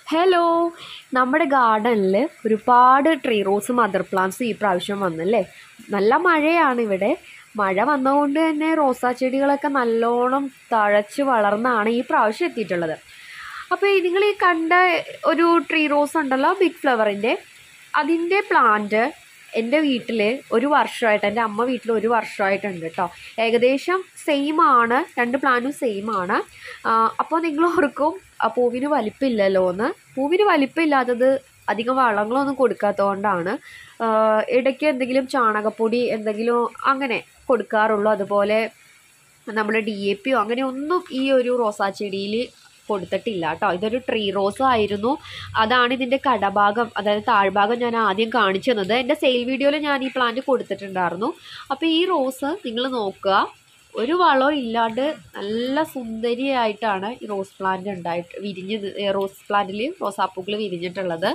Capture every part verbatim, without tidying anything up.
Hello, നമ്മുടെ ഗാർഡനിൽ ഒരുപാട് ട്രീ റോസ് മദർ പ്ലാന്റ്സ് ഈ പ്രാവശ്യം വന്നല്ലേ. നല്ല മഴയാണ് ഇവിടെ. മഴ വന്നതുകൊണ്ട് തന്നെ റോസാ ചെടികളൊക്കെ നല്ലോണം തഴച്ച് വളർന്നാണ് ഈ പ്രാവശ്യം എത്തിയിട്ടുള്ളത്. അപ്പോൾ നിങ്ങൾ ഈ കണ്ട ഒരു ട്രീ റോസ് ഉണ്ടല്ലോ, ബിഗ് ഫ്ലവറിൻ്റെ, അതിൻ്റെ പ്ലാന്റ് എൻ്റെ വീട്ടിൽ ഒരു വർഷമായിട്ട്, എൻ്റെ അമ്മ വീട്ടിൽ ഒരു വർഷമായിട്ടുണ്ട് കേട്ടോ. ഏകദേശം സെയിം ആണ്, രണ്ട് പ്ലാന്റും സെയിം ആണ്. അപ്പോൾ നിങ്ങൾ ഓർക്കും പൂവിന് വലിപ്പമില്ലല്ലോ എന്ന്. പൂവിന് വലിപ്പമില്ലാത്തത് അധികം വളങ്ങളൊന്നും കൊടുക്കാത്തതുകൊണ്ടാണ്. ഇടയ്ക്ക് എന്തെങ്കിലും ചാണകപ്പൊടി എന്തെങ്കിലും അങ്ങനെ കൊടുക്കാറുള്ളൂ. അതുപോലെ നമ്മൾ ഡി എ പിയോ അങ്ങനെ ഒന്നും ഈ ഒരു റോസാ ചെടിയിൽ കൊടുത്തിട്ടില്ല കേട്ടോ. ഇതൊരു ട്രീ റോസ് ആയിരുന്നു. അതാണ് ഇതിൻ്റെ കടഭാഗം, അതായത് താഴ്ഭാഗം ഞാൻ ആദ്യം കാണിച്ചു തന്നത്. എൻ്റെ സെയിൽ വീഡിയോയിൽ ഞാൻ ഈ പ്ലാന്റ് കൊടുത്തിട്ടുണ്ടായിരുന്നു. അപ്പോൾ ഈ റോസ് നിങ്ങൾ നോക്കുക, ഒരു വളവും ഇല്ലാണ്ട് നല്ല സുന്ദരിയായിട്ടാണ് ഈ റോസ് പ്ലാന്റ് ഉണ്ടായിട്ട് വിരിഞ്ഞ് റോസ് പ്ലാന്റിൽ റോസാപ്പൂക്കൾ വിരിഞ്ഞിട്ടുള്ളത്.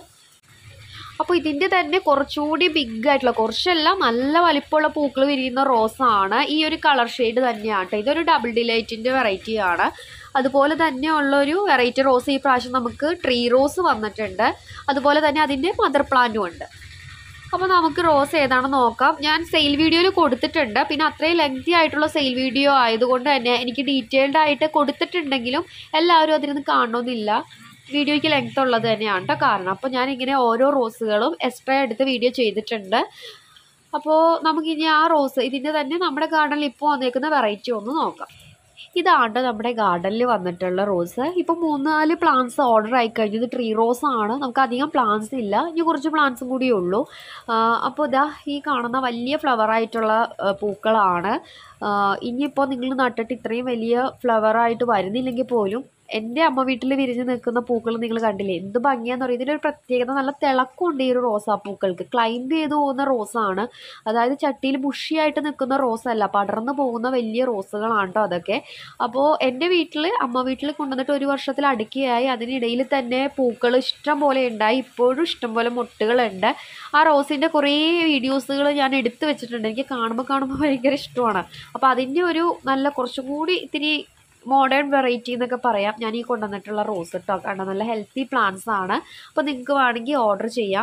അപ്പോൾ ഇതിൻ്റെ തന്നെ കുറച്ചുകൂടി ബിഗ് ആയിട്ടുള്ള, കുറച്ചെല്ലാം നല്ല വലിപ്പമുള്ള പൂക്കൾ വിരിയുന്ന റോസാണ്. ഈ ഒരു കളർ ഷെയ്ഡ് തന്നെയാണ് കേട്ടോ. ഇതൊരു ഡബിൾ ഡിലൈറ്റിൻ്റെ വെറൈറ്റിയാണ്. അതുപോലെ തന്നെ ഉള്ളൊരു വെറൈറ്റി റോസ് ഈ പ്രാവശ്യം നമുക്ക് ട്രീ റോസ് വന്നിട്ടുണ്ട്. അതുപോലെ തന്നെ അതിൻ്റെ മദർ പ്ലാന്റും ഉണ്ട്. അപ്പോൾ നമുക്ക് റോസ് ഏതാണെന്ന് നോക്കാം. ഞാൻ സെയിൽ വീഡിയോയിൽ കൊടുത്തിട്ടുണ്ട്. പിന്നെ അത്രയും ലെങ്തി ആയിട്ടുള്ള സെയിൽ വീഡിയോ ആയതുകൊണ്ട് തന്നെ എനിക്ക് ഡീറ്റെയിൽഡ് ആയിട്ട് കൊടുത്തിട്ടുണ്ടെങ്കിലും എല്ലാവരും അതിനൊന്നും കാണണമെന്നില്ല. വീഡിയോയ്ക്ക് ലെങ്ത് ഉള്ളത് തന്നെയാണ് കേട്ടോ കാരണം. അപ്പോൾ ഞാനിങ്ങനെ ഓരോ റോസുകളും എക്സ്ട്രാ എടുത്ത് വീഡിയോ ചെയ്തിട്ടുണ്ട്. അപ്പോൾ നമുക്കിനി ആ റോസ്, ഇതിൻ്റെ തന്നെ നമ്മുടെ ഗാർഡനിൽ ഇപ്പോൾ വന്നേക്കുന്ന വെറൈറ്റി ഒന്ന് നോക്കാം. ഇതാണ് നമ്മുടെ ഗാർഡനിൽ വന്നിട്ടുള്ള റോസ്. ഇപ്പോൾ മൂന്ന് നാല് പ്ലാന്റ്സ് ഓർഡർ ആയി കഴിഞ്ഞത് ട്രീ റോസ് ആണ്. നമുക്ക് അധികം പ്ലാന്റ്സ് ഇല്ല, ഇനി കുറച്ച് പ്ലാന്റ്സും കൂടിയേ ഉള്ളൂ. അപ്പോൾ ഇതാ ഈ കാണുന്ന വലിയ ഫ്ലവറായിട്ടുള്ള പൂക്കളാണ്. ഇനിയിപ്പോൾ നിങ്ങൾ നട്ടിട്ട് ഇത്രയും വലിയ ഫ്ലവറായിട്ട് വരുന്നില്ലെങ്കിൽ പോലും എൻ്റെ അമ്മ വീട്ടിൽ വിരിഞ്ഞ് നിൽക്കുന്ന പൂക്കൾ നിങ്ങൾ കണ്ടില്ലേ, എന്ത് ഭംഗിയാന്ന് പറയും. ഇതിനൊരു പ്രത്യേകത, നല്ല തിളക്കമുണ്ട് ഈ ഒരു റോസാപ്പൂക്കൾക്ക്. ക്ലൈംബ് ചെയ്ത് പോകുന്ന റോസാണ്, അതായത് ചട്ടിയിൽ ബുഷിയായിട്ട് നിൽക്കുന്ന റോസല്ല, പടർന്നു പോകുന്ന വലിയ റോസുകളാണ് കേട്ടോ അതൊക്കെ. അപ്പോൾ എൻ്റെ വീട്ടിൽ, അമ്മ വീട്ടിൽ കൊണ്ടുവന്നിട്ട് ഒരു വർഷത്തിൽ അടുക്കിയായി. അതിനിടയിൽ തന്നെ പൂക്കൾ ഇഷ്ടം പോലെ ഉണ്ടായി. ഇപ്പോഴും ഇഷ്ടം പോലെ മുട്ടുകളുണ്ട്. ആ റോസിൻ്റെ കുറേ വീഡിയോസുകൾ ഞാൻ എടുത്തു വെച്ചിട്ടുണ്ട്. എനിക്ക് കാണുമ്പോൾ കാണുമ്പോൾ ഭയങ്കര ഇഷ്ടമാണ്. അപ്പോൾ അതിൻ്റെ ഒരു നല്ല കുറച്ചും കൂടി ഇത്തിരി മോഡേൺ വെറൈറ്റി എന്നൊക്കെ പറയാം ഞാൻ ഈ കൊണ്ടുവന്നിട്ടുള്ള റോസ് കേട്ടോ. കാരണം നല്ല ഹെൽത്തി പ്ലാന്റ്സ് ആണ്. അപ്പോൾ നിങ്ങൾക്ക് വേണമെങ്കിൽ ഓർഡർ ചെയ്യാം.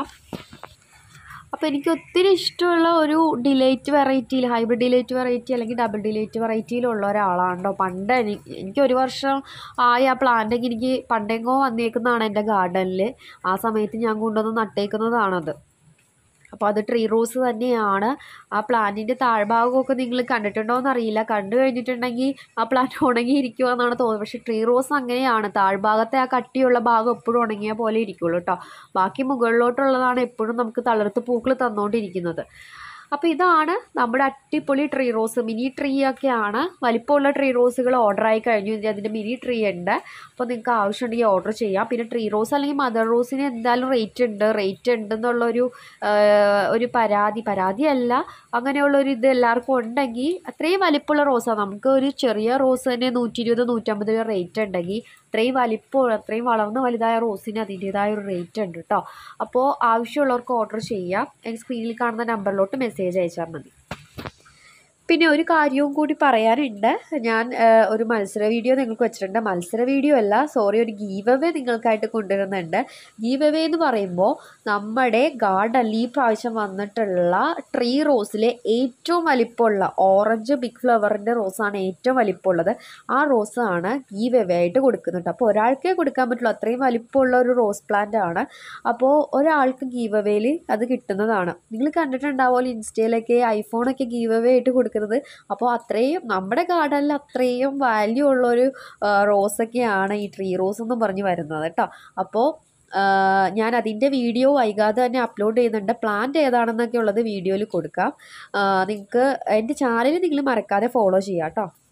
അപ്പോൾ എനിക്ക് ഒത്തിരി ഇഷ്ടമുള്ള ഒരു ഡിലൈറ്റ് വെറൈറ്റിയിൽ, ഹൈബ്രിഡ് ഡിലൈറ്റ് വെറൈറ്റി അല്ലെങ്കിൽ ഡബിൾ ഡിലൈറ്റ് വെറൈറ്റിയിലുള്ള ഒരാളാണ് കേട്ടോ. പണ്ട് എനിക്ക് എനിക്ക് ഒരു വർഷം ആയി ആ പ്ലാന്റെങ്കിൽ എനിക്ക് പണ്ടെങ്കോ വന്നേക്കുന്നതാണ് എൻ്റെ ഗാർഡനിൽ. ആ സമയത്ത് ഞാൻ കൊണ്ടുവന്ന് നട്ടേക്കുന്നതാണത്. അപ്പോൾ അത് ട്രീ റോസ് തന്നെയാണ്. ആ പ്ലാന്റിൻ്റെ താഴ്ഭാഗമൊക്കെ നിങ്ങൾ കണ്ടിട്ടുണ്ടോ എന്നറിയില്ല. കണ്ടു കഴിഞ്ഞിട്ടുണ്ടെങ്കിൽ ആ പ്ലാന്റ് ഉണങ്ങിയിരിക്കുക എന്നാണ് തോന്നുന്നത്. പക്ഷേ ട്രീ റോസ് അങ്ങനെയാണ്, താഴ്ഭാഗത്തെ ആ കട്ടിയുള്ള ഭാഗം എപ്പോഴും ഉണങ്ങിയ പോലെ ഇരിക്കുള്ളൂ കേട്ടോ. ബാക്കി മുകളിലോട്ടുള്ളതാണ് എപ്പോഴും നമുക്ക് തളിർത്ത് പൂക്കൾ തന്നുകൊണ്ടിരിക്കുന്നത്. അപ്പോൾ ഇതാണ് നമ്മുടെ അടിപൊളി ട്രീ റോസ്. മിനി ട്രീ ഒക്കെയാണ്. വലിപ്പമുള്ള ട്രീ റോസുകൾ ഓർഡർ ആയി കഴിഞ്ഞു. അതിൻ്റെ മിനി ട്രീ ഉണ്ട്. അപ്പോൾ നിങ്ങൾക്ക് ആവശ്യമുണ്ടെങ്കിൽ ഓർഡർ ചെയ്യാം. പിന്നെ ട്രീ റോസ് അല്ലെങ്കിൽ മദർ റോസിന് എന്തായാലും റേറ്റ് ഉണ്ട് റേറ്റ് ഉണ്ടെന്നുള്ളൊരു ഒരു പരാതി പരാതിയല്ല അങ്ങനെയുള്ളൊരു ഇത് എല്ലാവർക്കും ഉണ്ടെങ്കിൽ, അത്രയും വലിപ്പമുള്ള റോസാണ്. നമുക്ക് ഒരു ചെറിയ റോസ് തന്നെ നൂറ്റി ഇരുപത് നൂറ്റമ്പത് രൂപ റേറ്റ് ഉണ്ടെങ്കിൽ അത്രയും വലിപ്പം, അത്രയും വളർന്ന് വലുതായ റോസിന് അതിൻ്റേതായ ഒരു റേറ്റ് ഉണ്ട് കേട്ടോ. അപ്പോൾ ആവശ്യമുള്ളവർക്ക് ഓർഡർ ചെയ്യാം. എനിക്ക് സ്ക്രീനിൽ കാണുന്ന നമ്പറിലോട്ട് മെസ്സേജ് അയച്ചാൽ മതി. പിന്നെ ഒരു കാര്യവും കൂടി പറയാനുണ്ട്. ഞാൻ ഒരു മത്സര വീഡിയോ നിങ്ങൾക്ക് വെച്ചിട്ടുണ്ട്. മത്സര വീഡിയോ അല്ല, സോറി, ഒരു ഗീവ് അവേ നിങ്ങൾക്കായിട്ട് കൊണ്ടുവരുന്നുണ്ട്. ഗീവ് അവേ എന്ന് പറയുമ്പോൾ നമ്മുടെ ഗാർഡനിൽ ഈ പ്രാവശ്യം വന്നിട്ടുള്ള ട്രീ റോസിലെ ഏറ്റവും വലിപ്പമുള്ള ഓറഞ്ച് ബിഗ് ഫ്ലവറിൻ്റെ റോസാണ് ഏറ്റവും വലിപ്പമുള്ളത്. ആ റോസാണ് ഗീവ് അവേ ആയിട്ട് കൊടുക്കുന്നുണ്ട്. അപ്പോൾ ഒരാൾക്കേ കൊടുക്കാൻ പറ്റുള്ളൂ, അത്രയും വലിപ്പമുള്ള ഒരു റോസ് പ്ലാന്റ് ആണ്. അപ്പോൾ ഒരാൾക്ക് ഗീവ് അവേയിൽ അത് കിട്ടുന്നതാണ്. നിങ്ങൾ കണ്ടിട്ടുണ്ടാവുമല്ലോ ഇൻസ്റ്റയിലൊക്കെ ഐഫോണൊക്കെ ഗീവ് അവേ ആയിട്ട് കൊടുക്കുന്നത്. അപ്പോൾ അത്രയും നമ്മുടെ ഗാർഡനിൽ അത്രയും വാല്യൂ ഉള്ളൊരു റോസൊക്കെയാണ് ഈ ട്രീ റോസ് എന്ന് പറഞ്ഞ് വരുന്നത് കേട്ടോ. അപ്പോൾ ഞാൻ അതിൻ്റെ വീഡിയോ വൈകാതെ തന്നെ അപ്ലോഡ് ചെയ്യുന്നുണ്ട്. പ്ലാന്റ് ഏതാണെന്നൊക്കെ ഉള്ളത് വീഡിയോയിൽ കൊടുക്കാം. നിങ്ങൾക്ക് എൻ്റെ ചാനൽ നിങ്ങൾ മറക്കാതെ ഫോളോ ചെയ്യാം കേട്ടോ.